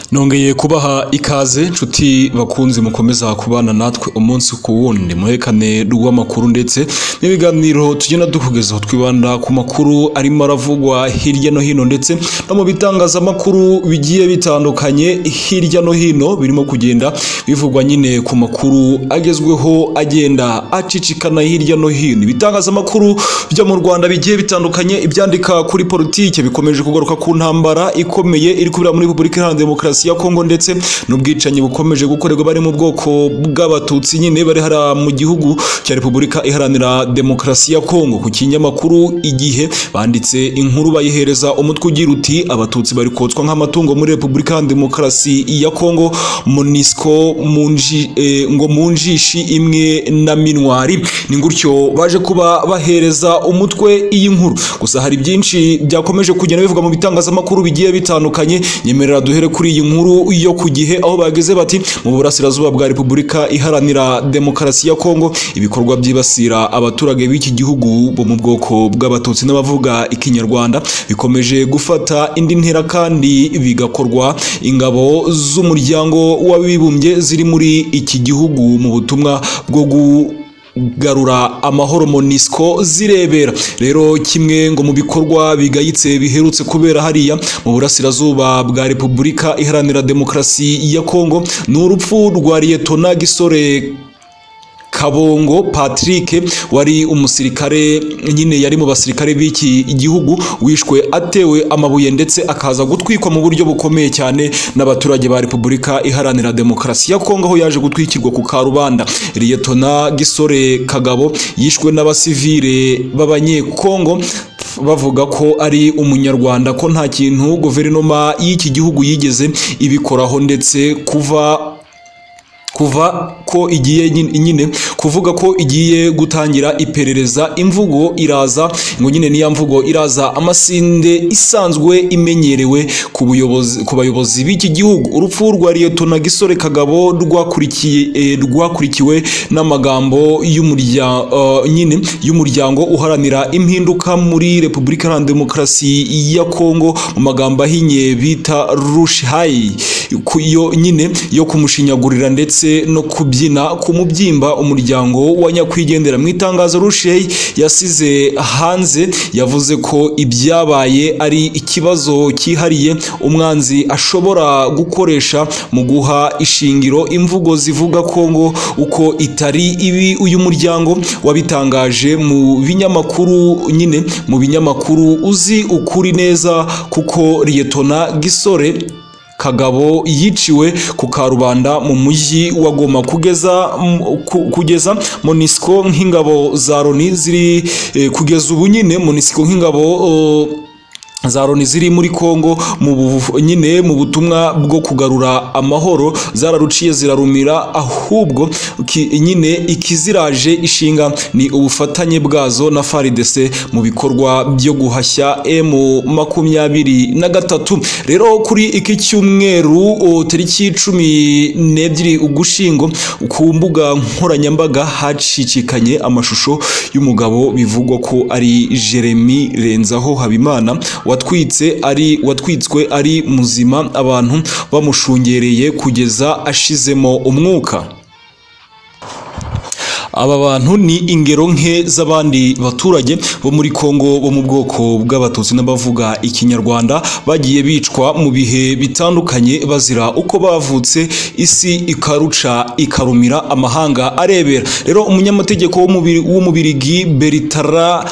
Nongeye kubaha ikaze nshuti bakunzi mukomeza kubana natwe umunsi ku wundi muhekane rw'amakuru ndetse n'ibiganiro tugenda dukugezaho twibanda ku makuru arimo aravugwa hirya no hino ndetse no mu bitangazamakuru bigiye bitandukanye hirya no hino birimo kugenda bivugwa nyine ku makuru agezweho agenda acicikana hirya no hino. Ibitangazamakuru byo mu Rwanda bigiye bitandukanye ibyandika kuri politike bikomeje kugaruka ku ntambara ikomeye iri kubera muri Repubulika Iharanira Demokarasi ya Kongo ndetse n'ubwicanyi bukomeje gukorerwa bari mu bwoko bw'abatutsi nyine bari hara mu gihugu cya Repubulika Iharanira Demokarasi ya Kongo. Ku kinyamakuru Igihe banditse inkuru bayihereza umutwe ugira uti abatutsi bari kotswa nk'amatungo muri Repubulika Iharanira Demokarasi ya Kongo, MONUSCO ngo munjishi imwe na minwari. Ni gutyo baje kuba bahereza umutwe iyi nkuru. Gusa hari byinshi byakomeje kugenda bivuga mu bitangazamakuru bigiye bitandukanye. Nyemerera duhere kuri iyi nkuru yo ku Gihe aho bageze bati mu burasirazuba bwa Repubulika Iharanira Demokarasi ya Kongo ibikorwa byibasira abaturage b'iki gihugu bo mu bwoko bw'abatutsi n'abavuga ikinyarwanda bikomeje gufata indi ntera kandi bigakorwa ingabo z'umuryango w'abibumbye ziri muri iki gihugu mu butumwa bwo garura amahoro MONUSCO zirebera. Rero kimwe ngo mu bikorwa bigayitse biherutse kubera hariya mu burasirazuba bwa Repubulika Iharanira Demokarasi ya Kongo ni urupfu rwa Liyetona Gisore Kabongo Patrick wari umusirikare nyine yari mu basirikare b'iki gihugu wishwe atewe amabuye ndetse akaza gutwikwa mu buryo bukomeye cyane n'abaturage ba Repubulika Iharanira Demokarasi ya Kongo aho yaje gutwikirwa ku Karubanda. Liyetona Gisore Kagabo yishwe n'abasivile b'abanyekongo bavuga ko ari umunyarwanda ko nta kintu guverinoma y'iki gihugu yigeze ibikoraho ndetse kuva ko igiye nyine kuvuga ko igiye gutangira iperereza. Imvugo iraza ngo nyine niya mvugo iraza amasinde isanzwe imenyerewe ku bayobozi b'iki gihugu. Urupfu rwa Liyetona Gisore Kagabo rwakurikiwe n'amagambo y'umuryango uharanira impinduka muri Repubulika Iharanira Demokarasi ya Kongo mu magambo ahinye bita Rushhayi yo kumushinyagurira ndetse no kubyina ku mubyimba umuryango wa nyakwigendera. Mu itangazo Rushhayi yasize hanze yavuze ko ibyabaye ari ikibazo cyihariye umwanzi ashobora gukoresha mu guha ishingiro imvugo zivuga Kongo uko itari ibi. Uyu muryango wabitangaje mu binyamakuru uzi ukuri neza kuko Liyetona Gisore Kagabo yiciwe ku Karubanda mu mujyi wa Goma kugeza MONUSCO nk'ingabo za Loni ziri kugeza ubu nyine MONUSCO nk'ingabo za Loni ziri muri Kongo mu butumwa bwo kugarura amahoro zararuciye zirarumira, ahubwo ikiziraje ishinga ni ubufatanye bwazo na FARDC mu bikorwa byo guhashya M23. Rero kuri iki cyumweru tariki 12 Ugushyingo ku mbuga nkoranyambaga hacicikanye amashusho y'umugabo bivugwa ko ari Jeremy Renzaho Habimana watwitswe ari muzima abantu bamushungereye kugeza ashizemo umwuka. Aba bantu ni ingero nke z'abandi baturage bo muri Kongo bo mu bwoko bw'abatutsi n'abavuga ikinyarwanda bagiye bicwa mu bihe bitandukanye bazira uko bavutse, isi ikaruca ikarumira amahanga arebera. Rero umunyamategeko w'umubirigi Bertrand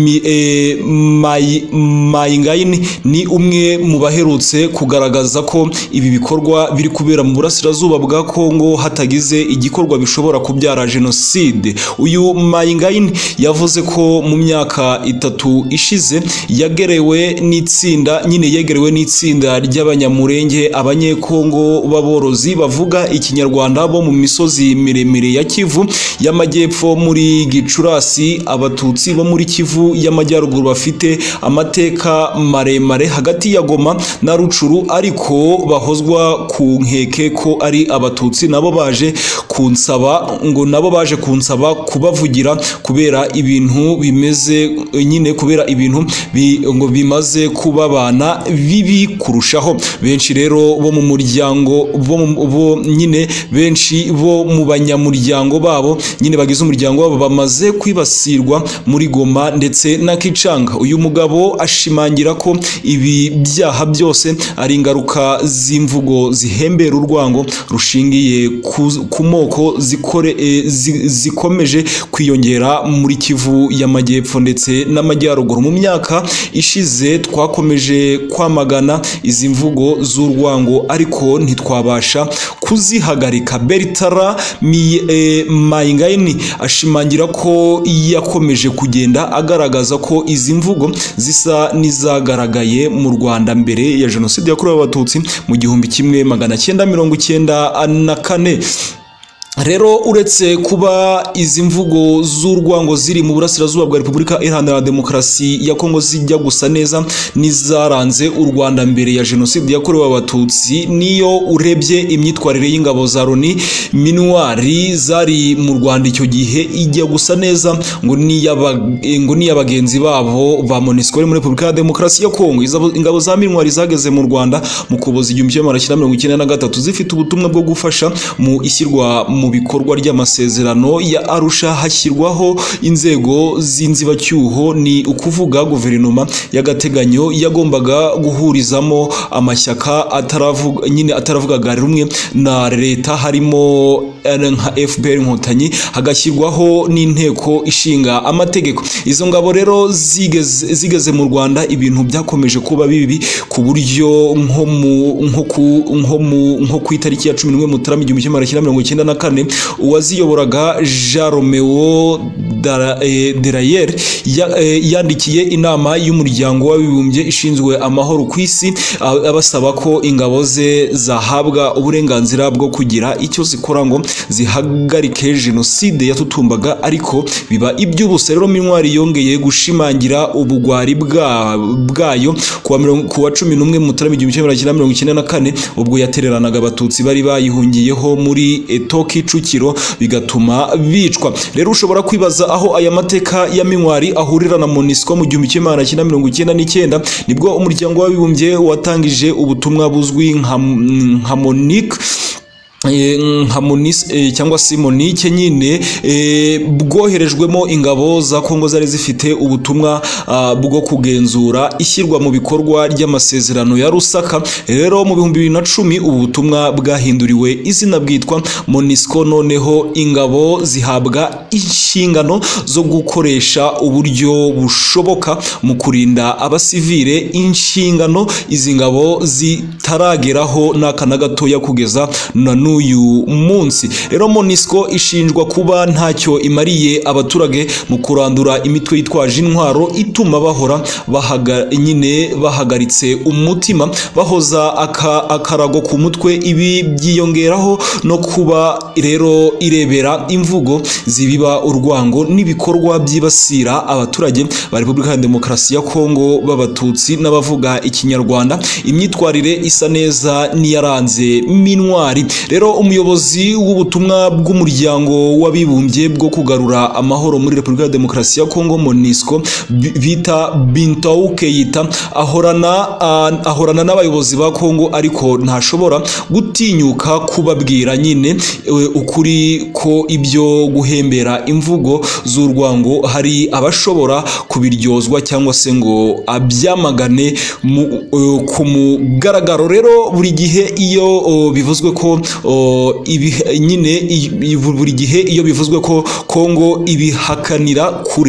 Mayingayini ni umwe mu baherutse kugaragaza ko ibi bikorwa biri kubera mu burasirazuba bwa Kongo hatagize igikorwa bishobora kubyara jenoside. Uyu Mayingayini yavuze ko mu myaka 3 ishize yegerewe n'itsinda ry'abanyamurenge abanyekongo b'aborozi bavuga ikinyarwanda bo mu misozi miremire ya Kivu y'amajyepfo muri Gicurasi. Abatutsi bo muri Kivu y'amajyaruguru bafite amateka maremare hagati ya Goma na Rucuru ariko bahozwa ku nkeke ko ari abatutsi nabo baje kunsaba kunsaba kubavugira kubera ibintu bimeze nyine kubera ibintu ngo bimaze kubabana bibi kurushaho. Benshi rero bo mu muryango bo nyine benshi bo mu banyamuryango babo nyine bagize umuryango wabo bamaze kwibasirwa muri Goma ndetse na Kicanga. Uyu mugabo ashimangira ko ibi byaha byose ari ingaruka z'imvugo zihembera urwango rushingiye ku moko zikomeje kwiyongera muri Kivu y'Amajyepfo ndetse n'Amajyaruguru. Mu myaka ishize twakomeje kwamagana izi mvugo z'urwango ariko ntitwabasha kuzihagarika. Bertara Mayingayini ashimangira ko yakomeje kugenda agaragaza ko izi mvugo zisa n'izagaragaye mu Rwanda mbere ya Jenoside yakorewe Abatutsi mu 1994. Rero uretse kuba izi mvugo z'urwango ziri mu burasirazuba bwa Repubulika Iharanira Demokarasi ya Kongo zijya gusa neza nizaranze u Rwanda mbere ya Jenoside yakorewe Abatutsi, niyo urebye imyitwarire y'ingabo za Loni minuari zari mu Rwanda icyo gihe ijya gusa neza ngo niya bagenzi babo ba MONUSCO muri Repubulika ya Demokarasi ya Kongo. Ingabo za minuari zageze mu Rwanda mu Kuboza 1993 zifite ubutumwa bwo gufasha mu ishyirwa mu bikorwa ry'amasezerano ya Arusha hashyirwaho inzego z'inzibacyuho, ni ukuvuga guverinoma y'agateganyo yagombaga guhurizamo amashyaka ataravugaga rumwe na leta harimo nka FPR Inkotanyi, hagashyirwaho n'inteko ishinga amategeko. Izo ngabo rero zigeze mu Rwanda ibintu byakomeje kuba bibi ku buryo nko ku itariki ya 11 Mutarama 1994 uwaziyoboraga Jean Romeo Dallaire yandikiye inama y'umuryango w'abibumbye ishinzwe amahoro ku isi abasaba ko ingabo ze zahabwa uburenganzira bwo kugira icyo zikora ngo zihagarike Jenoside yatutumbaga, ariko biba iby'ubusa. Rero minuari yongeye gushimangira ubugwari bwayo kuwa 11 Mutarama 1994 ubwo yatereranaga Abatutsi bari bayihungiyeho muri Kicukiro bigatuma bicwa. Rero ushobora kwibaza aho aya mateka ya minuari ahurira na MONUSCO mu 1999 nibwo umuryango w'abibumbye watangije ubutumwa buzwi nka cyangwa se Monique nyine bwoherejwemo ingabo za Kongo zari zifite ubutumwa bwo kugenzura ishyirwa mu bikorwa ry'amasezerano ya Rusaka. Rero mu 2010 ubu butumwa bwahinduriwe izina bwitwa MONUSCO, noneho ingabo zihabwa inshingano zo gukoresha uburyo bushoboka mu kurinda abasivile, inshingano izi ngabo zitarageraho n'akana gatoya kugeza na n'uyu munsi. Rero MONUSCO ishinjwa kuba ntacyo imariye abaturage mu kurandura imitwe yitwaje intwaro ituma bahora bahagaritse umutima, bahoza akarago ku mutwe. Ibi byiyongeraho no kuba rero irebera imvugo zibiba urwango n'ibikorwa byibasira abaturage ba Repubulika ya Demokarasi ya Kongo b'Abatutsi n'abavuga Ikinyarwanda. Imyitwarire isa neza niyaranze minuari. Rero umuyobozi w'ubutumwa bw'umuryango w'abibumbye bwo kugarura amahoro muri Repubulika ya Demokarasi ya Kongo MONUSCO bita Bintou Keita ahorana n'abayobozi ba Kongo, ariko ntashobora gutinyuka kubabwira nyine ukuri ko ibyo guhembera imvugo z'urwango hari abashobora kubiryozwa cyangwa se ngo abyamagane ku mugaragaro. Rero buri gihe iyo bivuzwe ko buri gihe iyo bivuzwe ko Kongo ibihakanira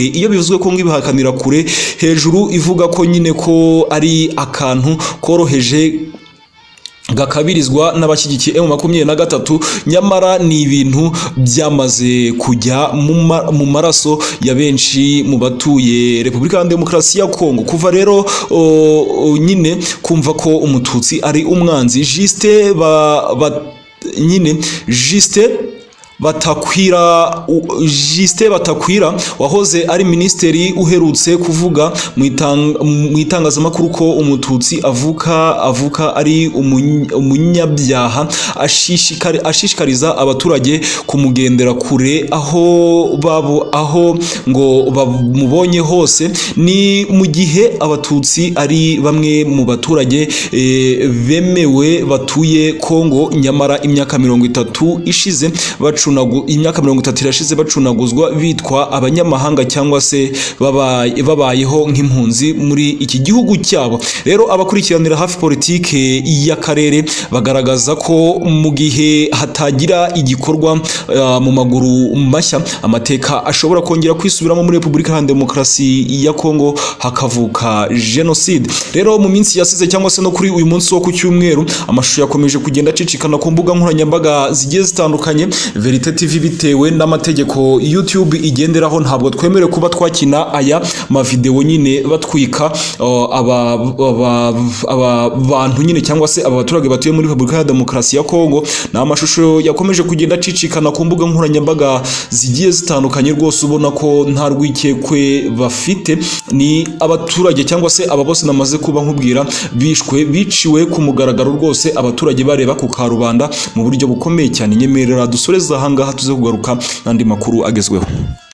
kure hejuru ivuga ko nyine ko ari akantu koroheje gakabirizwa n'abashyigikiye M23, nyamara ni ibintu byamaze kujya mu maraso ya benshi mu batuye Repubulika ya Demokarasi ya Kongo. Kuva rero nyine kumva ko umututsi ari umwanzi, Juste Justin Batakwira wahoze ari ministeri uherutse kuvuga mu itangazamakuru ko umututsi avuka ari umunyabyaha, ashishikariza abaturage kumugendera kure aho ngo bamubonye hose. Ni mu gihe abatutsi ari bamwe mu baturage bemewe batuye Kongo, nyamara imyaka 30 ishize irashize bacunaguzwa bitwa abanyamahanga cyangwa se babayeho nk'impunzi muri iki gihugu cyabo. Rero abakurikiranira hafi politike y'akarere bagaragaza ko mu gihe hatagira igikorwa mu maguru mashya, amateka ashobora kongera kwisubiramo muri Repubulika Iharanira Demokarasi ya Kongo, hakavuka genocide. Rero mu minsi yasize cyangwa se no kuri uyu munsi wo ku cyumweru, amashusho yakomeje kugenda acicikana ku mbuga nkoranyambaga zigiye zitandukanye. Verite TV bitewe n'amategeko YouTube igenderaho, ntabwo twemerewe kuba twakina aya mavideo nyine batwika aba bantu nyine cyangwa se aba baturage batuye muri Repubulika ya Demokarasi ya Kongo. Na amashusho yakomeje kugenda acicikana ku mbuga nkoranyambaga zigiye zitandukanye, rwose ubona ko nta rwikekwe bafite. Ni abaturage cyangwa se aba bose namaze kuba nkubwira biciwe ku mugaragaro, rwose abaturage bareba ku karubanda mu buryo bukomeye cyane. Nyemerera dusoreza ahangaha tuze kugaruka n'andi makuru agezweho.